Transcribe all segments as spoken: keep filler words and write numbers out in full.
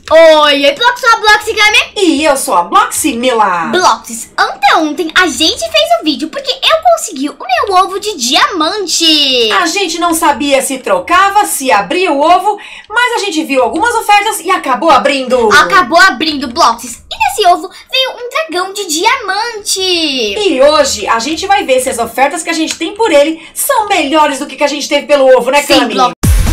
Oi, oi, Blox, sou a Bloxy Gamer. E eu sou a Bloxy Mila. Blox, anteontem a gente fez um vídeo porque eu consegui o meu ovo de diamante. A gente não sabia se trocava, se abria o ovo, mas a gente viu algumas ofertas e acabou abrindo. Acabou abrindo, Blox. E nesse ovo veio um dragão de diamante. E hoje a gente vai ver se as ofertas que a gente tem por ele são melhores do que, que a gente teve pelo ovo, né, Cami? Sim, Blox.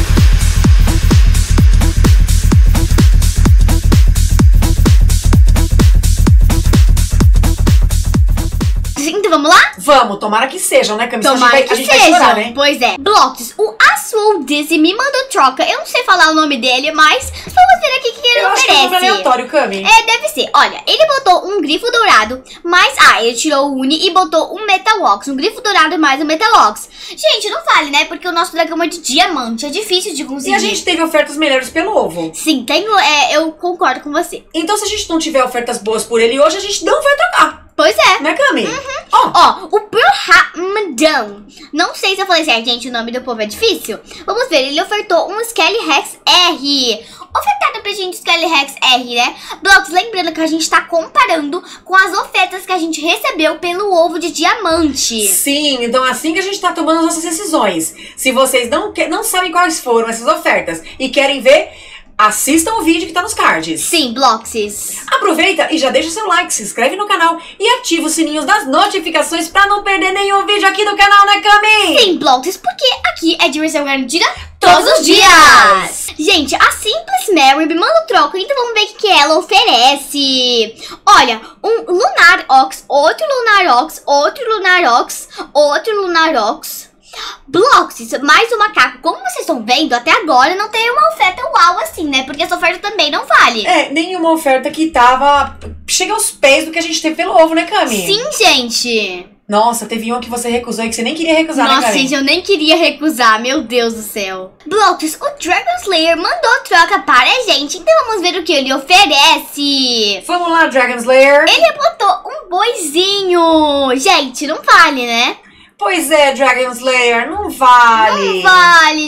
Então vamos lá? Vamos, tomara que sejam, né, Cami? Tomara a gente que vai, a gente vai sejam, chorar, né? Pois é. Blox, o Azul Dizzy me mandou troca. Eu não sei falar o nome dele, mas vamos ver aqui o que ele Eu oferece. acho que é um nome aleatório, Cami. É, deve ser. Olha, ele botou um grifo dourado, mas... Ah, ele tirou o Uni e botou um Metalox. Um grifo dourado mais um Metalox. Gente, não vale, né? Porque o nosso dragão é de diamante. É difícil de conseguir. E a gente teve ofertas melhores pelo ovo. Sim, tenho... É, eu concordo com você. Então, se a gente não tiver ofertas boas por ele hoje, a gente não vai trocar. Pois é. Né, Cami? Uhum. Ó, Ó, o Brahmadão. Não sei se eu falei certo, gente. O nome do povo é difícil. Vamos ver, ele ofertou um Skelly Rex R. Ofertado pra gente Skelly Rex R, né? Blox, lembrando que a gente tá comparando com as ofertas que a gente recebeu pelo ovo de diamante. sim, então assim que a gente tá tomando as nossas decisões. Se vocês não, que, não sabem quais foram essas ofertas e querem ver, assistam o vídeo que tá nos cards. Sim, Bloxes. Aproveita e já deixa seu like, se inscreve no canal e ativa os sininhos das notificações pra não perder nenhum vídeo aqui do canal, né, Cami? Sim, Bloxes, porque aqui é diversão garantida todos os dias. Gente, a Simples Mary me manda troca, então vamos ver o que, que ela oferece. Olha, um Lunar Ox, outro Lunar Ox, outro Lunar Ox, outro Lunar Ox. Bloxes, mais um macaco. Como vocês estão vendo, até agora não tem uma oferta uau assim, né? Porque essa oferta também não vale. É, nenhuma oferta que tava... chega aos pés do que a gente teve pelo ovo, né, Cami? Sim, gente. Nossa, teve uma que você recusou e que você nem queria recusar, Nossa, né, Cami? gente, eu nem queria recusar, meu Deus do céu. Bloxes, o Dragon Slayer mandou troca para a gente, então vamos ver o que ele oferece. Vamos lá, Dragon Slayer. Ele botou um boizinho. Gente, não vale, né? Pois é, Dragon Slayer, não vale. Não vale,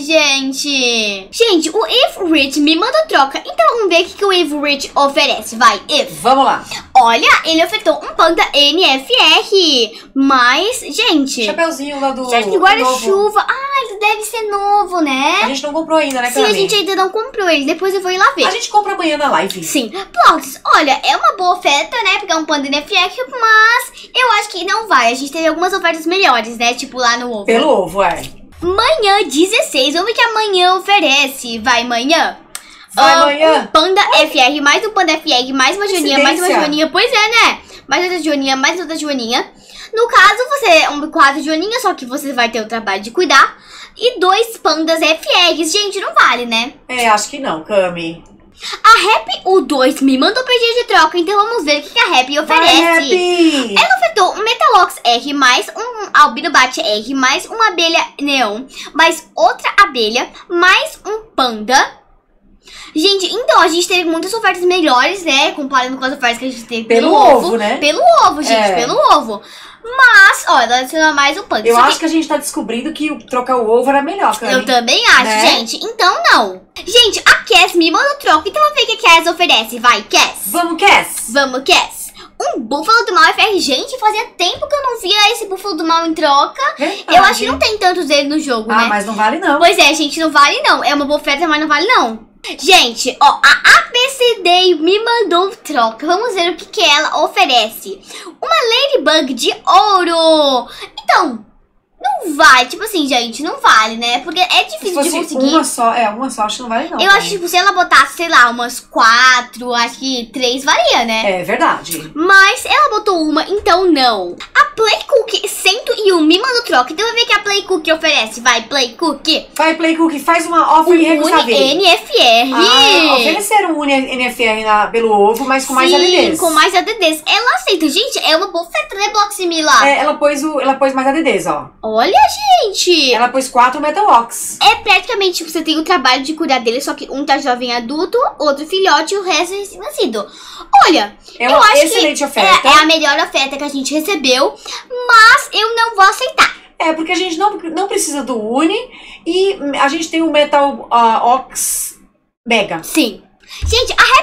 gente. Gente, o If Rich me mandou troca, então vamos ver o que, que o If Rich oferece. Vai, If. Vamos lá. Olha, ele ofertou um Panda N F R. Mas, gente... Chapeuzinho lá do... Será que guarda-chuva? Ah, ele deve ser novo, né? A gente não comprou ainda, né, Sim, Cami? a gente ainda não comprou ele. Depois eu vou ir lá ver. A gente compra amanhã na live. Sim. Blox, olha, é uma boa oferta, né? Porque é um Panda N F R, mas eu acho que não vai. A gente teve algumas ofertas melhores, né? Tipo lá no ovo. Pelo ovo, é. Manhã dezesseis. Vamos ver o que amanhã oferece. Vai, manhã. Vai, Ah, manhã. Um Panda F R, mais um Panda F R, mais uma joaninha, mais uma Coincidência. joaninha. Pois é, né? Mais outra joaninha, mais outra joaninha. No caso, você é um quatro joaninhas, só que você vai ter o trabalho de cuidar. E dois Pandas F Rs. Gente, não vale, né? É, acho que não, Cami. A Happy U dois me mandou pedido de troca, então vamos ver o que que a Happy oferece. Vai, Happy. Ela ofertou um Metalox R, mais um Albino Bat R, mais uma abelha neon, mais outra abelha, mais um panda. Gente, então a gente teve muitas ofertas melhores, né? Comparando com as ofertas que a gente teve pelo, Pelo ovo, ovo, né? Pelo ovo, gente, É. pelo ovo. Mas, ó, ela adicionou mais um panda. Eu Só acho que que a gente tá descobrindo que o trocar o ovo era melhor, Cami. eu também acho, Né? gente. Então, não. Gente, a Cass me mandou troca, então vamos ver o que a Cass oferece. Vai, Cass. Vamos, Cass. Vamos, Cass. Um Búfalo do Mal F R. Gente, fazia tempo que eu não via esse Búfalo do Mal em troca. Verdade. Eu acho que não tem tantos dele no jogo, Ah, né? mas não vale não. Pois é, gente, não vale não. É uma boa oferta, mas não vale não. Gente, ó, a A B C D me mandou troca. Vamos ver o que que ela oferece. Uma Ladybug de ouro. Então, não vale. Tipo assim, gente, não vale, né? Porque é Se difícil de fosse conseguir. uma só, é, uma só, acho que não vale não. Eu Cami. acho que, tipo, se ela botasse, sei lá, umas quatro, acho que três valia, né? É verdade. Mas ela botou uma, então não. A Play Cookie cento e um me mandou troca. Então eu vou ver o que a Play Cookie oferece. Vai, Play Cookie. Vai, Play Cookie, faz uma offer Um irrecusável. Uni N F R. Ah, ofereceram um Uni N F R na, pelo ovo, mas com mais Sim, A D Ds. com mais A D Ds. Ela aceita. Gente, é uma boa oferta, né, Bloxy Mila? É, ela pôs, o, ela pôs mais A D Ds, ó. Olha, gente. Ela pôs quatro Metalox. É praticamente, tipo, você tem o trabalho de cuidar dele, só que um tá jovem adulto, outro filhote e o resto é recém-nascido. Olha, É eu uma acho excelente que oferta. É, é a melhor oferta que a gente recebeu, mas eu não vou aceitar. É, porque a gente não, não precisa do Uni e a gente tem o Metal uh, Ox Mega. Sim. Gente, a Happy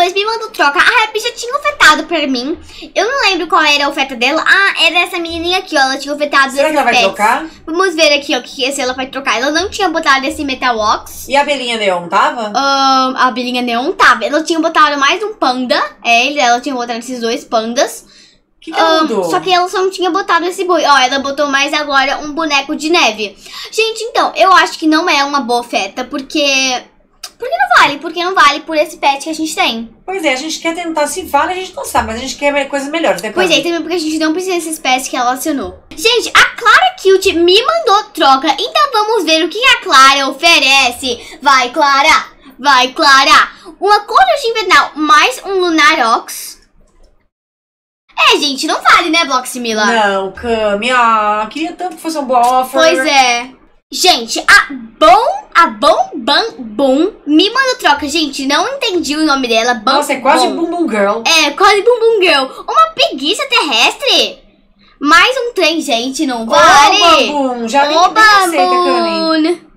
dois me mandou troca. A Happy já tinha ofertado pra mim. Eu não lembro qual era a oferta dela. Ah, era essa menininha aqui, ó. Ela tinha ofertado. Será que ela vai pets. trocar? Vamos ver aqui, ó, que se ela vai trocar. Ela não tinha botado esse Metal Ox. E a abelhinha neon, tava? Um, a abelhinha neon tava. Ela tinha botado mais um panda. É, ela tinha botado esses dois pandas. Que que ela mudou? Um, só que ela só não tinha botado esse boi. Ó, ela botou mais agora um boneco de neve. Gente, então, eu acho que não é uma boa oferta, porque... Porque não vale, porque não vale por esse pet que a gente tem. Pois é, a gente quer tentar, se vale a gente não sabe, mas a gente quer coisas melhores. Pois é, também porque a gente não precisa desses pets que ela acionou. Gente, a Clara Cute me mandou troca, então vamos ver o que a Clara oferece. Vai, Clara! Vai, Clara! Uma Coruja Invernal mais um Lunar Ox. É, gente, não vale, né, Bloximila? Não, Cami, ah, queria tanto que fosse um boa offer. Pois é. Gente, a Bom, a Bom Bam Boom me mandou troca. Gente, não entendi o nome dela. Bam, Nossa, é quase Bom. Boom Boom Girl. É, quase Boom Boom Girl. Uma preguiça terrestre. Mais um trem, gente, não vale. Ô, Bambum, já nem Ô, nem aceita, Cami. Bambum.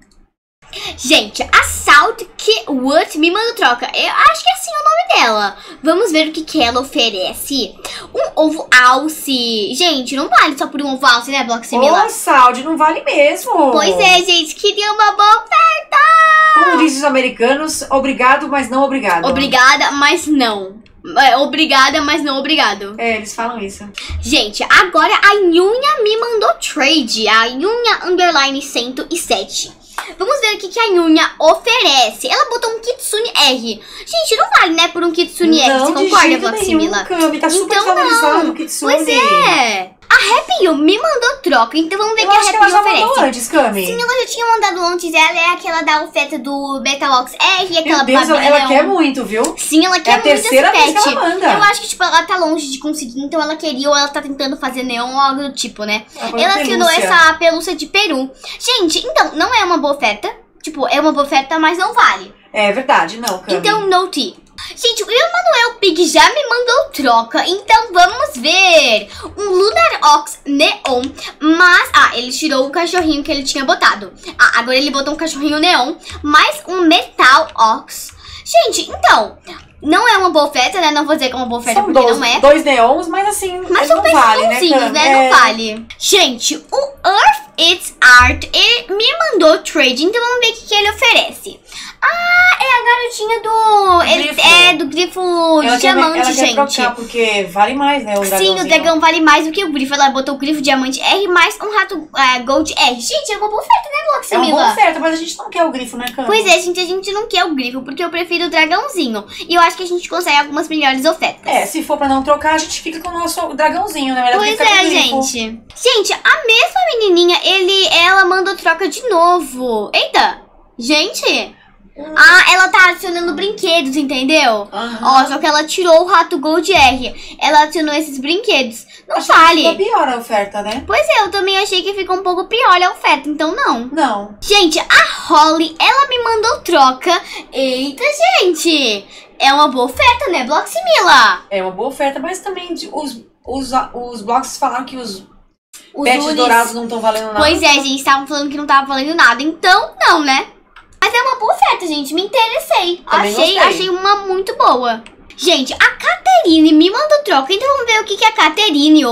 Gente, a Salt Wood me mandou troca. Eu acho que é assim o nome dela. Vamos ver o que, que ela oferece. Um ovo alce. Gente, não vale só por um ovo alce, né, Bloximila? Ô, Saudi, não vale mesmo. Pois é, gente. Queria uma boa oferta. Como dizem os americanos, obrigado, mas não obrigado. Obrigada, mas não. É, obrigada, mas não obrigado. É, eles falam isso. Gente, agora a Nhunha me mandou trade. A Nhunha Underline cento e sete. Vamos ver o que, que a Nhunha oferece. Ela botou um Kitsune R. Gente, não vale, né, por um Kitsune R. Você concorda, Bloximila? Cami, tá super Então valorizado não. o Kitsune. Pois é. A Happy You me mandou troca, então vamos ver o Eu que a acho que Happy ela You já mandou oferece. antes, Cami. Sim, ela já tinha mandado antes. Ela é aquela da oferta do Betalox R, aquela Meu Deus, ela, babinha ela quer muito, viu? Sim, ela É quer a muito esse terceira vez pet. que ela manda. Eu acho que, tipo, ela tá longe de conseguir, então ela queria ou ela tá tentando fazer neon ou algo do tipo, né? Ela Ela assinou pelúcia. essa pelúcia de peru. Gente, então, não é uma boa oferta. Tipo, é uma boa oferta, mas não vale. É verdade, não, Cami. Então, no tea. Gente, o Emanuel Pig já me mandou troca, então vamos ver. Um Lunar Ox Neon, mas... Ah, ele tirou o cachorrinho que ele tinha botado. Ah, agora ele botou um cachorrinho neon, mais um Metal Ox. Gente, então... Não é uma boa oferta, né? Não vou dizer que é uma boa oferta, São porque dois, não é. dois neons, mas assim, Mas não são dois vale, né, bonzinhos, Cami? né? É. Não vale. Gente, o Earth It's Art, ele me mandou trade, então vamos ver o que, que ele oferece. Ah, é a garotinha do... Ele, Grifo. é, do grifo Ela diamante, quer, ela gente. quer trocar, porque vale mais, né, o Sim, dragãozinho. o dragão vale mais do que o grifo. Ela botou o grifo diamante R mais um rato é, gold R. Gente, é uma boa oferta, né, É uma Bloximila? boa oferta, mas a gente não quer o grifo, né, Cami? Pois é, gente, a gente não quer o grifo, porque eu prefiro o dragãozinho. E eu acho que a gente consegue algumas melhores ofertas. É, se for pra não trocar, a gente fica com o nosso dragãozinho, né? Melhor Pois ficar com é, o grifo. gente. Gente, a mesma menininha, ele, ela mandou troca de novo. Eita, gente... Hum. Ah, ela tá adicionando brinquedos, entendeu? Aham. Ó, só que ela tirou o rato Gold R. Ela adicionou esses brinquedos. Não Achei vale. que ficou pior a oferta, né? Pois é, eu também achei que ficou um pouco pior a oferta, então não. Não. Gente, a Holly, ela me mandou troca. Eita, gente. É uma boa oferta, né, Bloximila? É uma boa oferta, mas também de- os, os, os blogs falaram que os Os pets unis- dourados não estão valendo nada. Pois é, gente, estavam falando que não tava valendo nada, então não, né? Mas é uma boa oferta, gente, me interessei. Também Achei, gostei. achei uma muito boa. Gente, a Caterine me mandou troca, então vamos ver o que, que a Caterine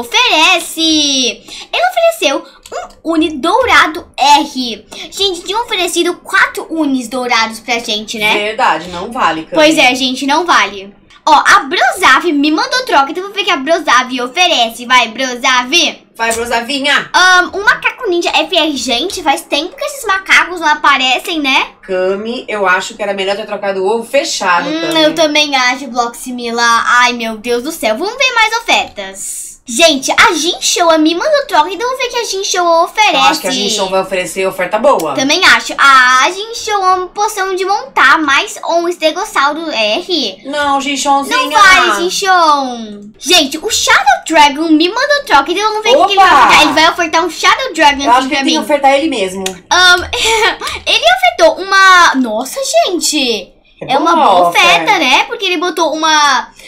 oferece. Ela ofereceu um Uni dourado R. Gente, tinha oferecido quatro Unis dourados pra gente, né? Verdade, não vale, Cami. Pois é, gente, não vale. Ó, a Brozave me mandou troca, então vamos ver o que a Brozave oferece. Vai, Brozave. Vai, Brosavinha. Um, um macaco ninja F R, gente, faz tempo que esses macacos não aparecem, né? Cami, eu acho que era melhor ter trocado o ovo fechado, Hum, Cami. eu também acho, Bloximila. Ai, meu Deus do céu. Vamos ver mais ofertas. Gente, a Jinchoa me mandou troca, então vamos ver o que a Jinchoa oferece. Eu acho que a gente não vai oferecer oferta boa. Também acho. A Jinchoa é uma poção de montar, mais um estegossauro R. Não, Ginchonzinha. Não vale, Jinchon. Gente, o Shadow Dragon me mandou troca, então vamos ver o que ele vai Opa! ofertar. Ele vai ofertar um Shadow Dragon Eu acho aqui que pra ele tem mim. que ofertar ele mesmo. Um, ele ofertou uma... Nossa, gente. É uma boa oferta, né? Porque ele botou uma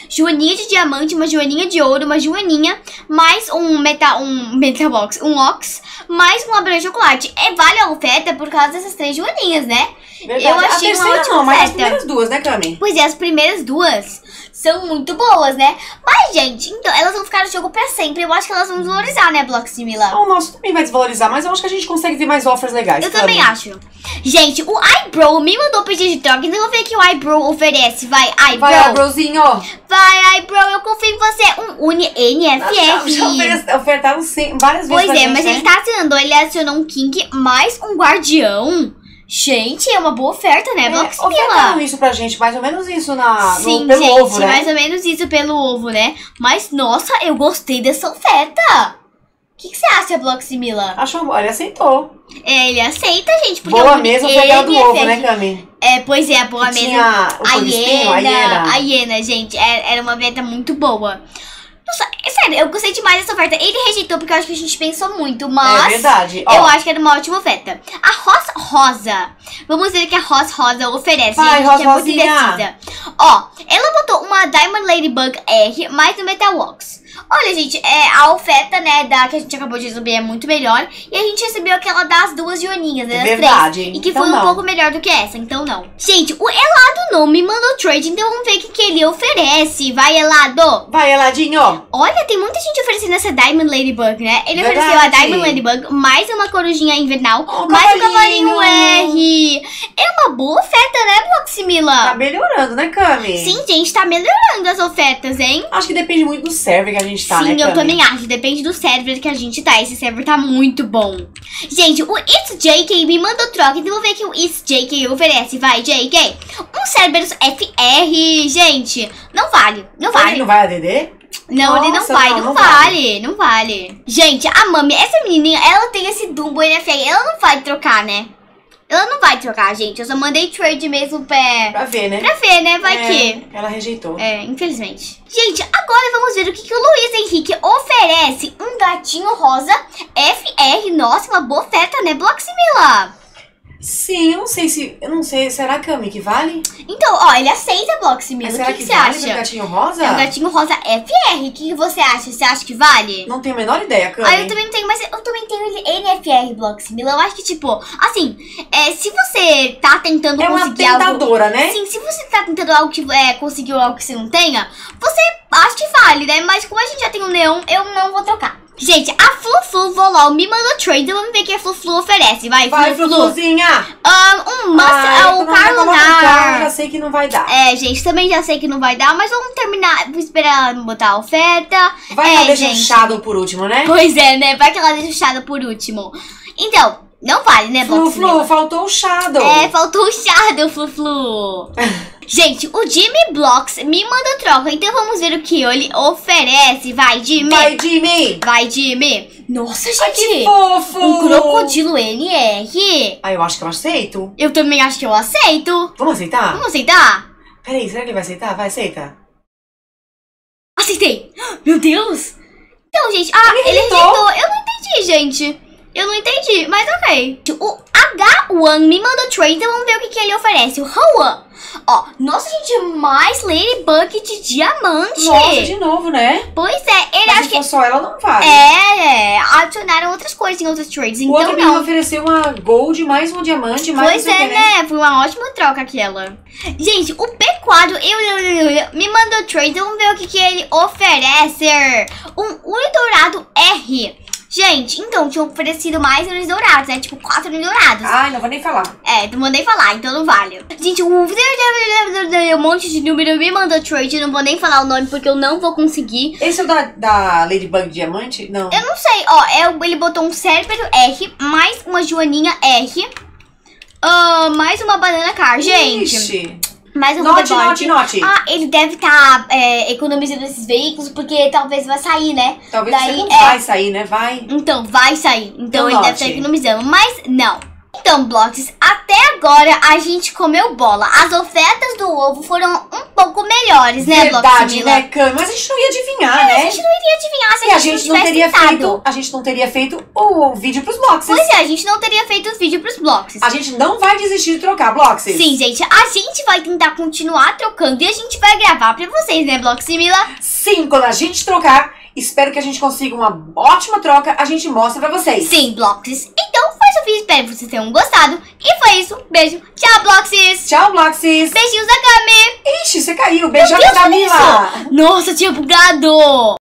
joaninha de diamante, uma joaninha de ouro, uma joaninha, mais um metal, um metabox, um ox, mais uma abelha de chocolate. É, vale a oferta por causa dessas três joaninhas, né? Verdade. Eu achei a uma ótima não, mas oferta. as primeiras duas, né, Cami? Pois é, as primeiras duas são muito boas, né? Mas, gente, então, elas vão ficar no jogo pra sempre. Eu acho que elas vão desvalorizar, né, Bloximila? O nosso também vai desvalorizar, mas eu acho que a gente consegue ver mais offers legais. Eu Cami. também acho. Gente, o iBro me mandou pedir de troca, então eu vou ver o que o iBro oferece. Vai, iBro. Vai, Brozinho. Vai, iBro, eu confio em você. Um Uni N F R. Já, já ofertaram sim, várias vezes. Pois pra é, gente, mas né? ele tá assinando, ele adicionou um King mais um Guardião. Gente, é uma boa oferta, né, É, Bloximila? ofertaram isso pra gente, mais ou menos isso na, Sim, no, pelo gente, ovo, né? mais ou menos isso pelo ovo, né? Mas, nossa, eu gostei dessa oferta. O que, que você acha, Bloximila? Achou, ele aceitou. É, ele aceita, gente, porque Boa o mesmo Uni foi aquela do N F R. ovo, né, Cami? É, pois é, a boa Que mesmo. tinha o A Polispinho, a hiena, hiena. a hiena, gente, é- era uma oferta muito boa. Nossa, é sério, eu gostei demais dessa oferta. Ele rejeitou porque eu acho que a gente pensou muito, mas É verdade. eu Ó, acho que era uma ótima oferta. A Rosa Rosa. Vamos ver o que a Rosa Rosa oferece. Vai, gente, que é muito Rosinha. indecisa. Ó, ela botou uma Diamond Ladybug R mais um Metalworks. Olha, gente, é, a oferta, né, da que a gente acabou de receber é muito melhor. E a gente recebeu aquela das duas joaninhas, né, das Verdade. três. E que Então foi um não. pouco melhor do que essa, então não. Gente, o Elado não me mandou trade, então vamos ver o que, que ele oferece. Vai, Elado! vai, Eladinho. Olha, tem muita gente oferecendo essa Diamond Ladybug, né? Ele Verdade. ofereceu a Diamond Ladybug, mais uma corujinha invernal, Oh, mais um cavalinho. cavalinho R. É uma boa oferta, né, Bloximila? Tá melhorando, né, Cami? Sim, gente, tá melhorando as ofertas, hein? Acho que depende muito do server que a gente tá, Sim, né, eu Cami? também acho. Depende do server que a gente tá. Esse server tá muito bom. Gente, o It's J K me mandou troca. Então, vou ver o que o It's J K oferece. Vai, J K. Um Cerberus F R. Gente, não vale. Não Ele vale. não vai A D D? Não, ele não Nossa, vai. não, Não, não vale. Não vale. Gente, a Mami, essa menininha, ela tem esse Dumbo N F R. Ela não vai trocar, né? Ela não vai trocar, gente. Eu só mandei trade mesmo pra, Pra ver, né? pra ver, né? Vai É, que... Ela rejeitou. É, infelizmente. Gente, agora vamos ver o que, que o Luiz Henrique oferece. Um gatinho rosa F R. Nossa, uma boa oferta, né, Bloximila? Sim, eu não sei se... Eu não sei, será, Cami, que vale? Então, ó, ele aceita, Bloximila. Mas O será que, que, que você vale acha? pro gatinho rosa? É um gatinho rosa F R. O que, que você acha? Você acha que vale? Não tenho a menor ideia, Cami. Ah, eu também tenho, mas eu também tenho ele N F R, Bloximila. Eu acho que, tipo, assim, é, se você tá tentando É uma conseguir algo... tentadora, né? Sim, se você tá tentando algo que é, conseguiu algo que você não tenha, você acha que vale, né? Mas como a gente já tem um neon, eu não vou trocar. Gente, a Flu-Flu Volol me mandou trade, então vamos ver o que a Flu-Flu oferece. Vai, Vai, Flu-Flu. Fluzinha! Um, um must, Ai, é o quando vai colocar no carro, eu já Carunar. sei que não vai dar. É, gente, também já sei que não vai dar, mas vamos terminar, vou esperar ela botar a oferta. Vai é, lá, deixa o gente. Shadow por último, né? Pois é, né? Vai que ela deixa o Shadow por último. Então, não vale, né, Flu, Bloximila? Flu, faltou o Shadow. É, faltou o Shadow, Flu-Flu. Gente, o Jimmy Blocks me mandou troca, então vamos ver o que ele oferece. Vai, Jimmy. Vai, Jimmy! Vai, Jimmy. Nossa, Ai, que gente. fofo! Um crocodilo N R. Ah, eu acho que eu aceito. Eu também acho que eu aceito. Vamos aceitar? Vamos aceitar? Peraí, será que ele vai aceitar? Vai, aceita. Aceitei. Meu Deus. Então, gente, ah, Ele ele rejeitou. rejeitou. Eu não entendi, gente. Eu não entendi, mas ok. O H um me mandou trade, então vamos ver o que, que ele oferece. O Hawan. Ó, nossa, gente, mais Ladybug de diamante. Nossa, de novo, né? Pois é, ele Mas acha se que... for só ela, não vale. É, adicionaram outras coisas em outros trades, O então outro menino não. ofereceu uma gold, mais um diamante, mais Pois não sei é, o que, né? né? Foi uma ótima troca aquela. Gente, o P quatro eu, eu, eu, eu, me mandou trade, então vamos ver o que, que ele oferece. Um Uni Dourado R. Gente, então, tinha oferecido mais Unis Dourados, né? Tipo, quatro Unis Dourados. Ai, não vou nem falar. É, não mandei falar, então não vale. Gente, um um monte de número me mandou trade, eu não vou nem falar o nome porque eu não vou conseguir. Esse é o da, da Ladybug Diamante? Não. Eu não sei, ó, é, ele botou um Cérebro R, mais uma Joaninha R, ah, mais uma Banana Car, gente. Ixi. Mais um Note, hoverboard. note, note. Ah, ele deve estar economizando esses veículos porque talvez vai sair, né? Talvez daí, você não é. vai sair, né? Vai. Então, vai sair. Então, Então ele note. deve estar economizando, mas não. Então, Blocks, até agora a gente comeu bola. As ofertas do ovo foram um pouco melhores. melhores, né, Blox Verdade, Mila? né, Cami? Mas a gente não ia adivinhar, É, né? a gente não iria adivinhar se E a gente, não, não teria tivesse feito, tentado. a gente não teria feito o vídeo pros Bloxes. Pois é, a gente não teria feito os vídeos pros Bloxes. A gente não vai desistir de trocar, Bloxes. Sim, gente, a gente vai tentar continuar trocando e a gente vai gravar pra vocês, né, Blox e Mila? Sim, quando a gente trocar, espero que a gente consiga uma ótima troca, a gente mostra pra vocês. Sim, Bloxes. Então faz o vídeo, espero que vocês tenham gostado. E foi isso, beijo, tchau, Bloxes. Tchau, Bloxes. Beijinhos da Cami. Ixi, você caiu. Beijo Deus, da Camila. Nossa, tinha bugado.